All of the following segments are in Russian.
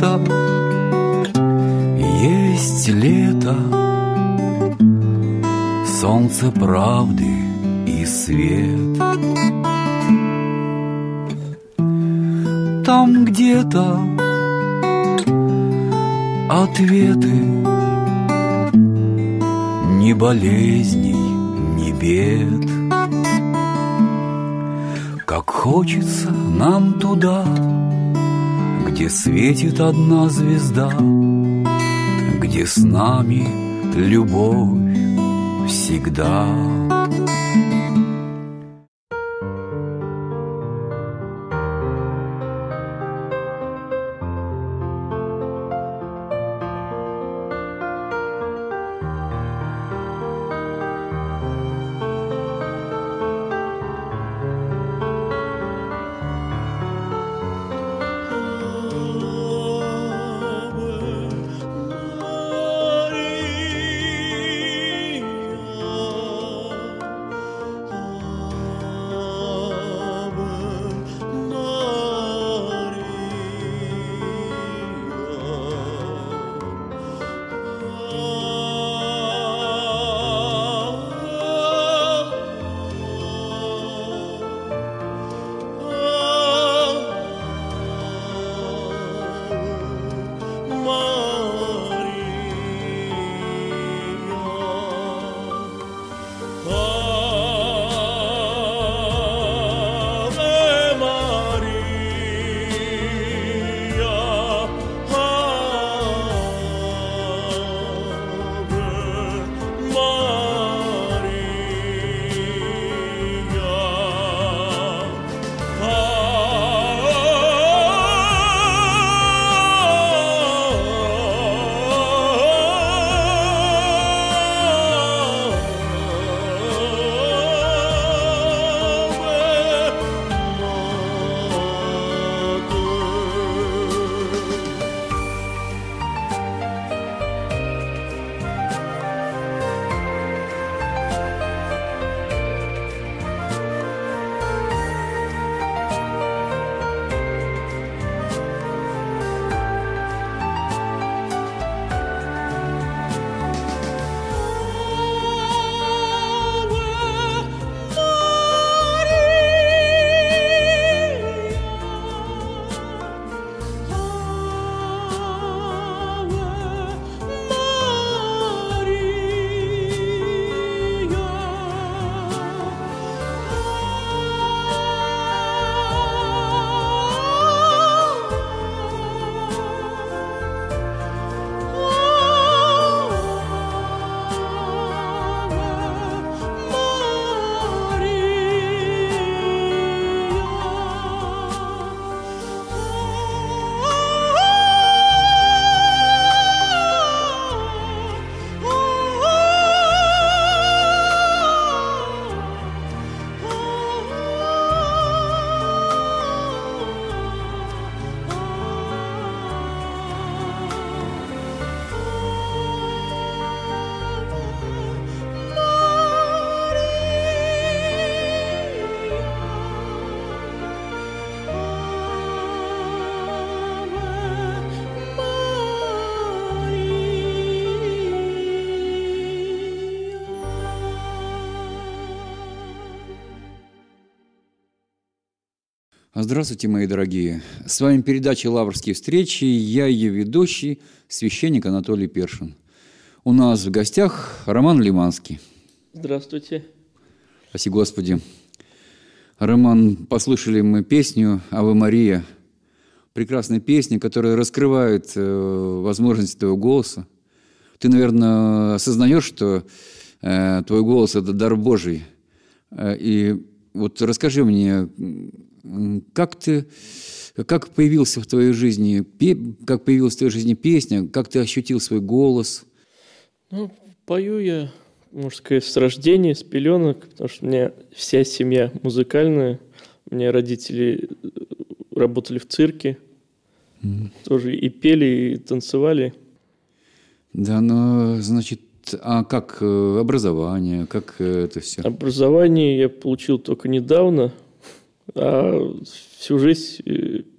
лето, есть лето, солнце правды и свет. Там где-то ответы, ни болезней, ни бед. Как хочется нам туда, где светит одна звезда, где с нами любовь всегда. Здравствуйте, мои дорогие. С вами передача «Лаврские встречи». Я ее ведущий, священник Анатолий Першин. У нас в гостях Роман Лиманский. Здравствуйте. Спасибо, Господи. Роман, послушали мы песню «Аве Мария». Прекрасная песня, которая раскрывает возможности твоего голоса. Ты, наверное, осознаешь, что твой голос – это дар Божий. И вот расскажи мне, как появился в твоей жизни, как появилась в твоей жизни песня, как ты ощутил свой голос? Ну, пою я, можно сказать, с рождения, с пеленок, потому что у меня вся семья музыкальная. У меня родители работали в цирке, тоже и пели, и танцевали. Да, но, значит, а как образование, как это все? Образование я получил только недавно, а всю жизнь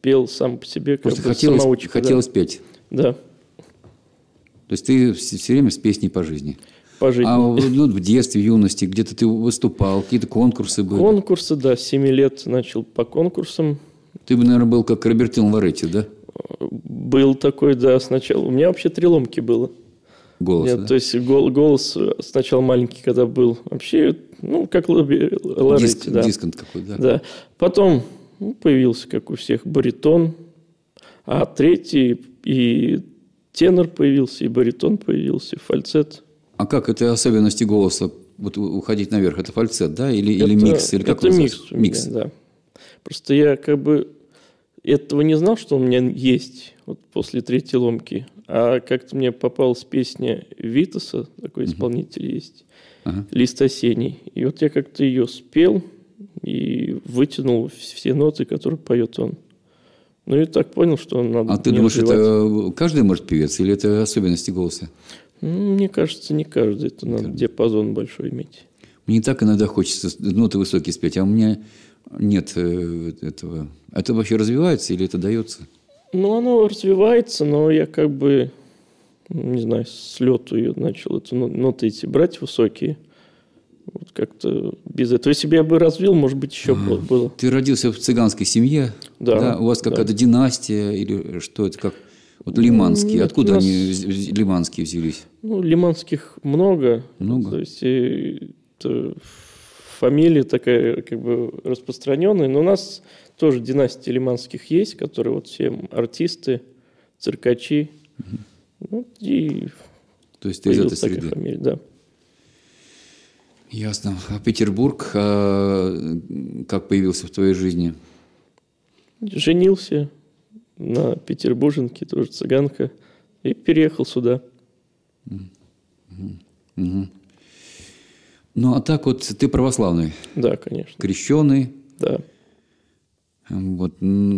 пел сам по себе, как Просто бы самоучка. хотелось петь. Да. То есть ты все время с песней по жизни. По жизни. А в детстве, в юности где-то ты выступал, какие-то конкурсы были? Конкурсы, да, с 7 лет начал по конкурсам. Ты, наверное, был как Робертино Лоретти, да? Был такой, да, сначала. У меня вообще 3 ломки было. Голос, Нет, да? то есть голос сначала маленький, когда был. Вообще, ну, как Лоретти, да. Дисконт какой, да? Да. Потом появился, как у всех, баритон. А 3-й и тенор появился, и баритон появился, и фальцет. А как это особенности голоса, вот уходить наверх? Это фальцет, да? Или микс? Или как это вы микс называете? у меня, да. Просто я как бы этого не знал, что у меня есть вот после 3-й ломки. А как-то мне попалась песня Витаса, такой исполнитель есть, «Лист осенний». И вот я как-то ее спел и вытянул все ноты, которые поет он. Ну и так понял, что надо. А ты думаешь, это каждый может певец, или это особенности голоса? Мне кажется, не каждый. Это надо диапазон большой иметь. Мне так иногда хочется ноты высокие спеть, а у меня нет этого. Это вообще развивается или это дается? Ну, оно развивается, но я как бы, не знаю, с лету ее начал, эту ноты эти брать высокие. Вот как-то без этого. Если бы я бы развил, может быть, еще было. Ты родился в цыганской семье? Да. У вас какая-то династия или что это? Как? Вот лиманские. Нет, откуда нас... они лиманские взялись? Ну, лиманских много. Много? То есть это фамилия такая как бы распространенная. Но у нас тоже династия лиманских есть, которые вот все артисты, циркачи. Вот, и то есть ты из этой среды? Фамилия, да. Ясно. А Петербург как появился в твоей жизни? Женился на петербурженке, тоже цыганка, и переехал сюда. Ну, а так вот ты православный? Да, конечно. Крещеный? Да. Вот.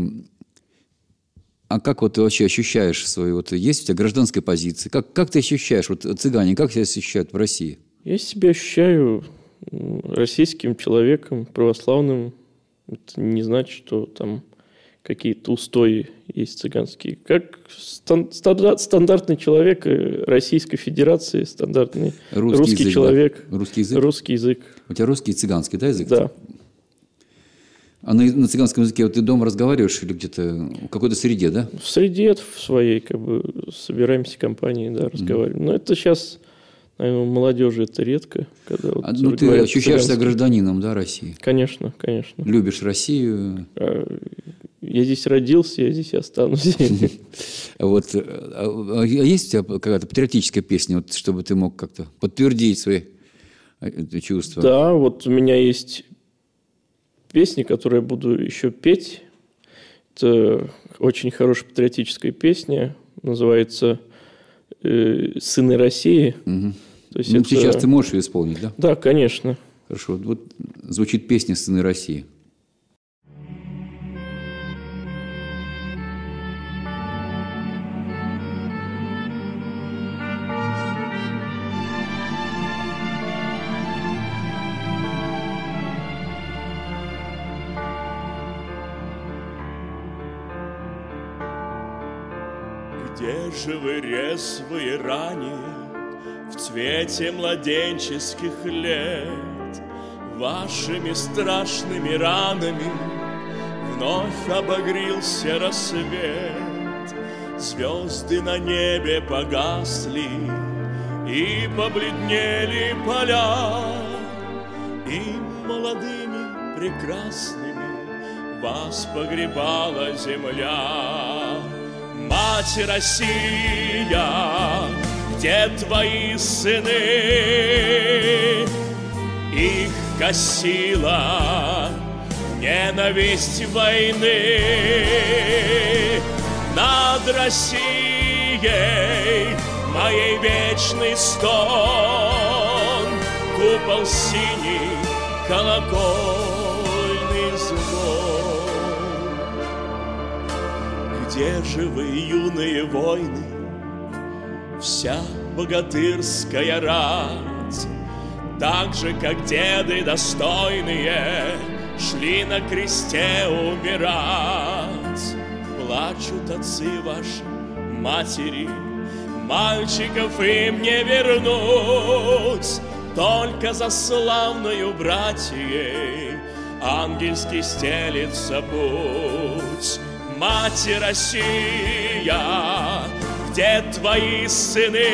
А как вот ты вообще ощущаешь свою... Вот есть у тебя гражданская позиция? Как ты ощущаешь? Вот цыгане, как себя ощущают в России? Я себя ощущаю российским человеком, православным. Это не значит, что там какие-то устои есть цыганские. Как стандартный человек Российской Федерации, стандартный русский человек. Да? Русский язык? Русский язык. У тебя русский и цыганский, да, язык? Да. А на цыганском языке вот ты дома разговариваешь или где-то в какой-то среде, да? В среде в своей, как бы, собираемся компанией, да, разговариваем. Но это сейчас, наверное, у молодежи это редко. Когда вот ну, ты ощущаешь себя гражданином, да, России? Конечно, конечно. Любишь Россию? Я здесь родился, я здесь останусь. Вот. А есть у тебя какая-то патриотическая песня, вот, чтобы ты мог как-то подтвердить свои чувства? Да, вот у меня есть песни, которые я буду еще петь. Это очень хорошая патриотическая песня. Называется «Сыны России». Угу. То есть ну, это... сейчас ты можешь ее исполнить, да? Да, конечно. Хорошо. Вот звучит песня «Сыны России». Где же вы, резвые ранее, в цвете младенческих лет, вашими страшными ранами вновь обогрился рассвет, звезды на небе погасли и побледнели поля, и молодыми прекрасными вас погребала земля. Мать Россия, где твои сыны? Их косила ненависть войны. Над Россией моей вечный стон, купол синий, колокольный звон. Где же вы, юные войны, вся богатырская рать? Так же, как деды достойные шли на кресте умирать. плачут отцы ваши, матери, мальчиков им не вернуть, только за славною братьей ангельски стелится путь. Мать Россия, где твои сыны?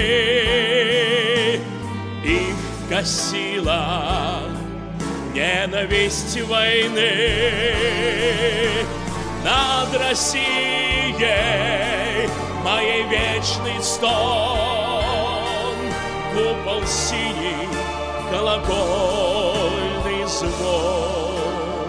Их косила ненависть войны. Над Россией моей вечный стон, купол синий, колокольный звон.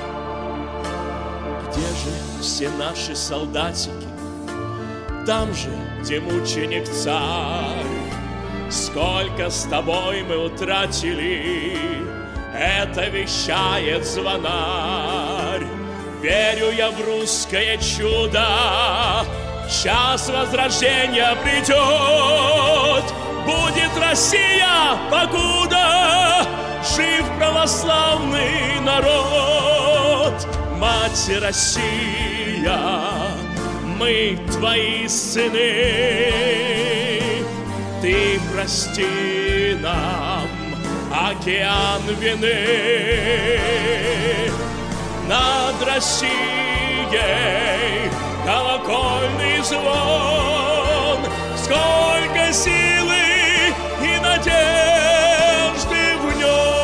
Где же все наши солдатики? Там же, где мученик царь. Сколько с тобой мы утратили, это вещает звонарь. Верю я в русское чудо, час возрождения придет. Будет Россия, покуда жив православный народ. Мать Россия, мы твои сыны, ты прости нам океан вины. Над Россией колокольный звон, сколько силы и надежды в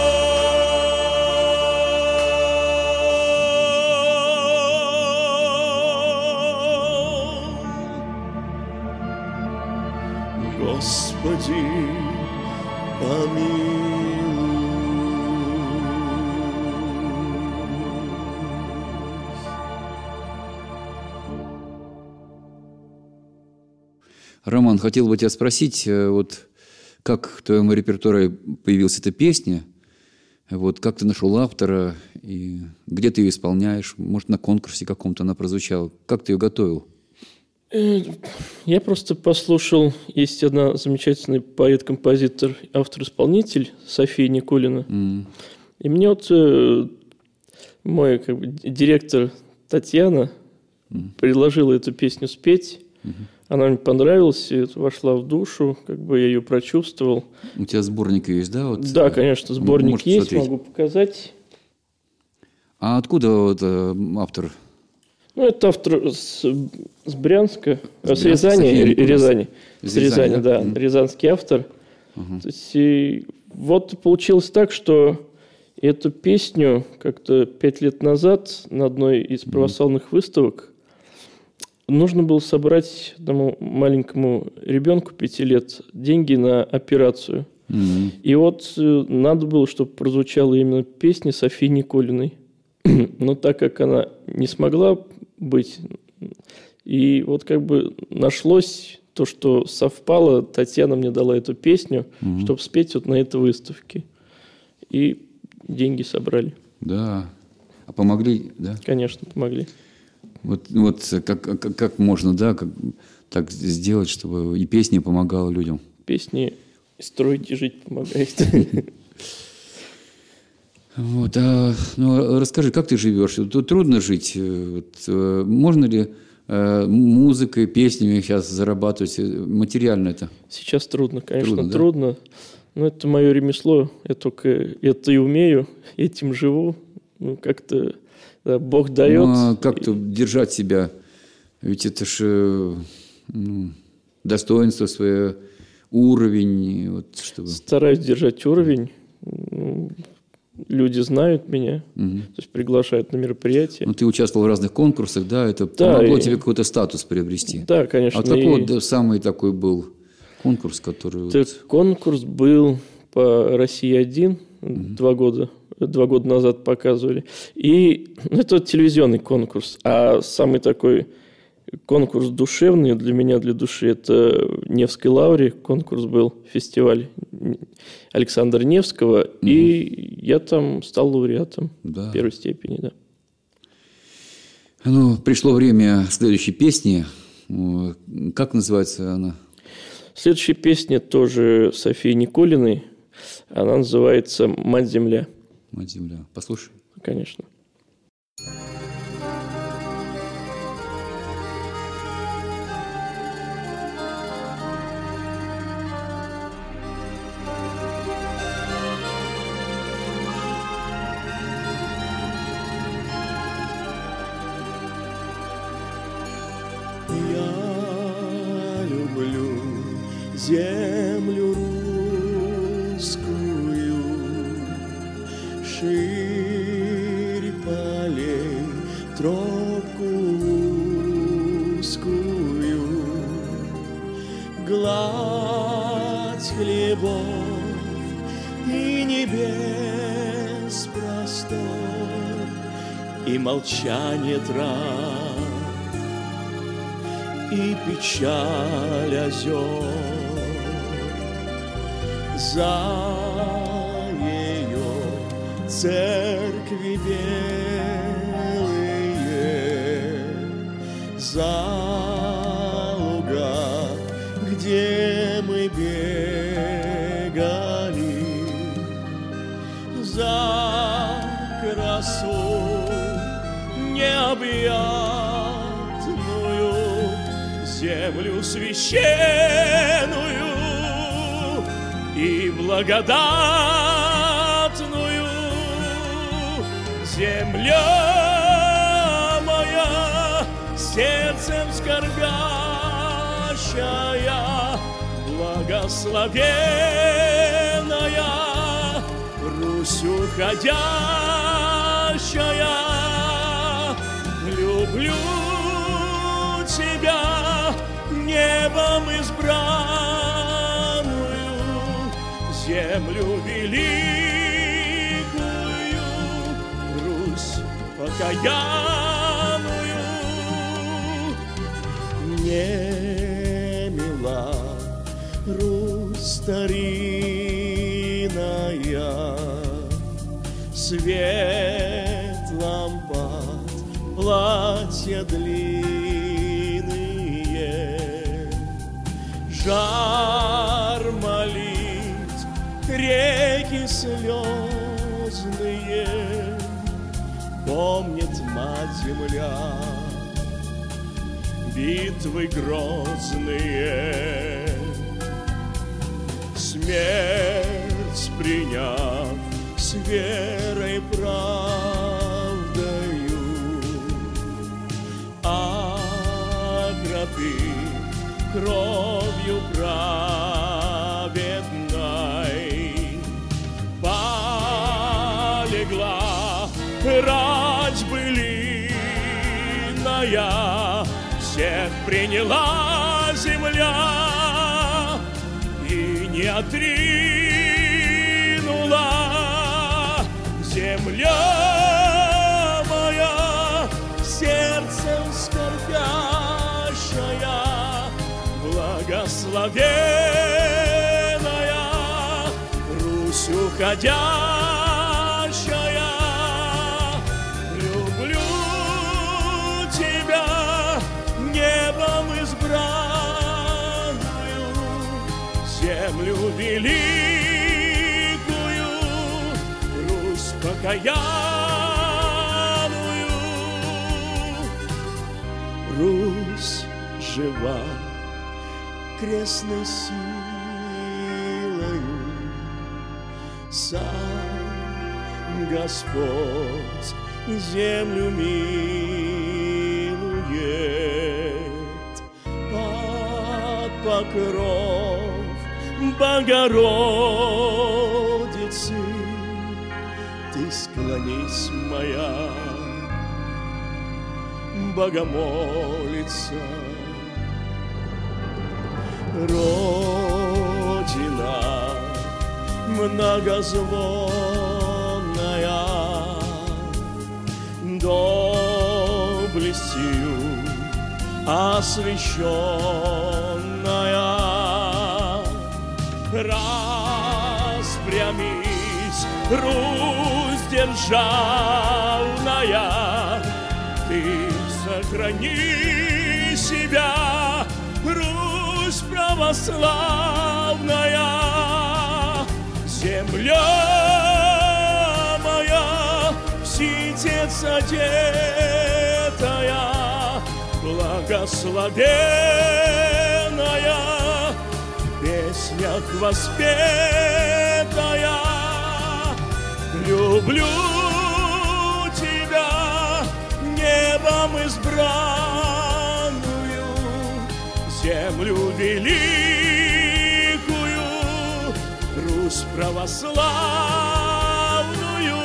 нем. Господи, помилуй. Роман, хотел бы тебя спросить, вот как в твоем репертуаре появилась эта песня, вот как ты нашел автора, и где ты ее исполняешь, может, на конкурсе каком-то она прозвучала, как ты ее готовил? Я просто послушал, есть одна замечательный поэт-композитор, автор-исполнитель София Никулина, и мне вот мой директор Татьяна предложила эту песню спеть. Она мне понравилась, и вошла в душу, как бы я ее прочувствовал. У тебя сборник есть, да? Вот, да, конечно, сборник можете есть, смотреть. могу показать. А откуда вот, автор? Ну, это автор с Брянска, с Рязани. Рязани. Из С Рязани, Рязани, да, рязанский автор. То есть, и вот получилось так, что эту песню как-то 5 лет назад на одной из православных выставок нужно было собрать одному маленькому ребенку 5 лет деньги на операцию. И вот надо было, чтобы прозвучала именно песня Софии Никулиной. Но так как она не смогла быть, и вот как бы нашлось то, что совпало, Татьяна мне дала эту песню, чтобы спеть вот на этой выставке. И деньги собрали. Да. А помогли, да? Конечно, помогли. Вот как можно, да, так сделать, чтобы и песня помогала людям? Песни строить и жить помогает. Вот, ну, расскажи, как ты живешь? Тут трудно жить. Вот, можно ли музыкой, песнями сейчас зарабатывать? Материально это? Сейчас трудно, конечно, трудно. Да? Но это мое ремесло. Я только это и умею, этим живу. Ну, как-то да, Бог дает. Ну, а как-то держать себя? Ведь это же достоинство свое, уровень. Вот, чтобы... Стараюсь держать уровень. Люди знают меня, то есть приглашают на мероприятия. Ну, ты участвовал в разных конкурсах, да? Это помогло тебе какой-то статус приобрести? Да, конечно. А какой самый такой был конкурс, который... Конкурс был по «Россия-1», 2 года назад показывали. И это телевизионный конкурс. А самый такой конкурс душевный для меня, для души, это Невской лавре. Конкурс был, фестиваль Александра Невского. И я там стал лауреатом первой степени. Да. Ну, пришло время следующей песни. Как называется она? Следующая песня тоже Софии Никулиной. Она называется «Мать-Земля». «Мать-Земля». Послушай. Конечно. землю русскую, ширь полей тропку узкую, гладь хлебов и небес простор, и молчание трав, и печаль озер. За ее церкви белые, за луга, где мы бегали, за красу необъятную, землю священную и благодатную. Земля моя, сердцем скорбящая, благословенная, Русь уходящая. Люблю тебя, небом избранную, землю великую, Русь покаянную. Не мила Русь старинная, свет лампад, платья длинные, жар молитв, реки слезные, помнит мать земля битвы грозные. Смерть приняв с верой правдою, окропив кровью праведной, полегла рать былиная, всех приняла земля и не отринула. Земля моя, сердцем скорбящая, благословенная, Русь уходящая. Люблю тебя, небом избранную, землю великую, Русь покаянную. Русь жива крестной силою, сам Господь землю милует, под покров Богородицы ты склонись, моя Богомолица. Родина многозвонная, доблестью освященная, распрямись, Русь державная, ты сохрани себя, Русь православная. Земля моя, в ситец одетая, благословенная, в песнях воспетая. Люблю тебя, небом избранную, землю великую, Русь православную.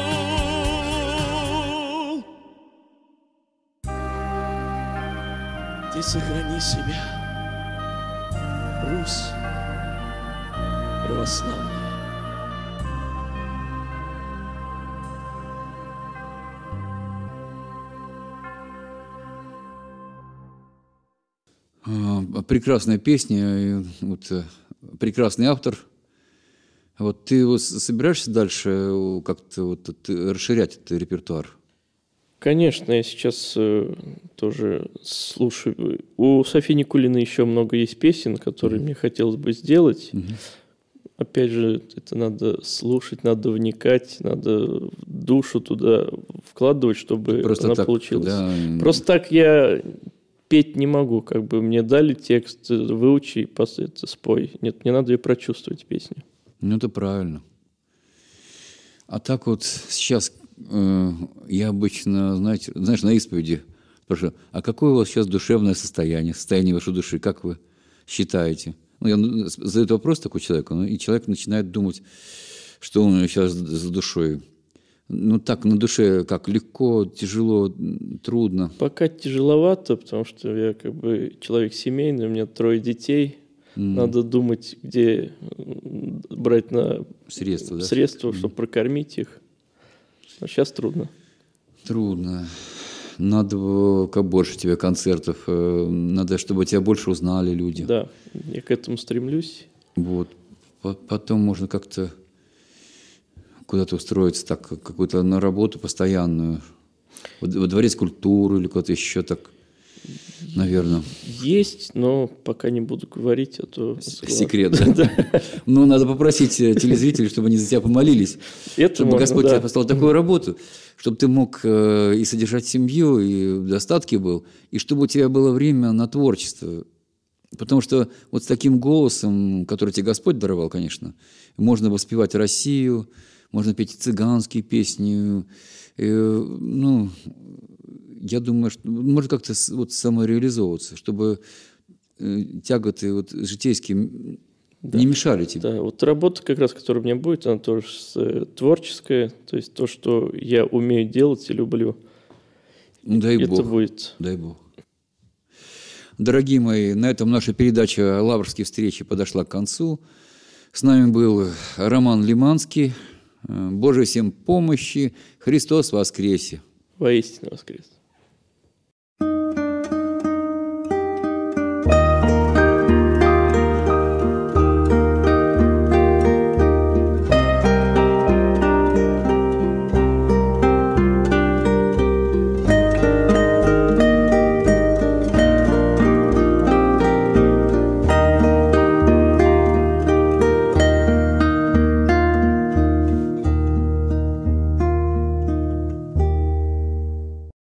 Ты сохрани себя, Русь православная. Прекрасная песня, вот, прекрасный автор. Вот ты вот собираешься дальше как-то вот расширять этот репертуар? Конечно, я сейчас тоже слушаю. У Софьи Никулиной еще много есть песен, которые мне хотелось бы сделать. Опять же, это надо слушать, надо вникать, надо в душу туда вкладывать, чтобы она получилась. Да. Просто так я петь не могу, как бы мне дали текст, выучи, это спой. Нет, мне надо ее прочувствовать, песню. Ну, это правильно. А так вот сейчас я обычно, знаешь, на исповеди спрашиваю, а какое у вас сейчас душевное состояние вашей души, как вы считаете? Ну, я задаю вопрос такой человеку, и человек начинает думать, что он сейчас за душой. Ну, так, на душе как, легко, тяжело, трудно? Пока тяжеловато, потому что я как бы человек семейный, у меня 3 детей. Надо думать, где брать на средства, чтобы прокормить их. А сейчас трудно. Трудно. Надо как больше тебе концертов, надо, чтобы тебя больше узнали люди. Да, я к этому стремлюсь. Вот. Потом можно как-то куда-то устроиться, так, какую-то на работу постоянную, во дворец культуры или куда-то еще так, наверное. Есть, но пока не буду говорить, а то... Секрет, да? Ну, надо попросить телезрителей, чтобы они за тебя помолились, чтобы Господь тебе послал такую работу, чтобы ты мог и содержать семью, и в достатке был, и чтобы у тебя было время на творчество. Потому что вот с таким голосом, который тебе Господь даровал, конечно, можно воспевать Россию, можно петь цыганские песни. Ну, я думаю, что можно как-то вот самореализовываться, чтобы тяготы вот житейские не мешали тебе. Да, вот работа как раз, которая у меня будет, она тоже творческая, то есть то, что я умею делать и люблю. Ну, дай Бог. Это будет. Дай Бог. Дорогие мои, на этом наша передача «Лаврские встречи» подошла к концу. С нами был Роман Лиманский. Божьей всем помощи. Христос воскресе! Воистину воскрес!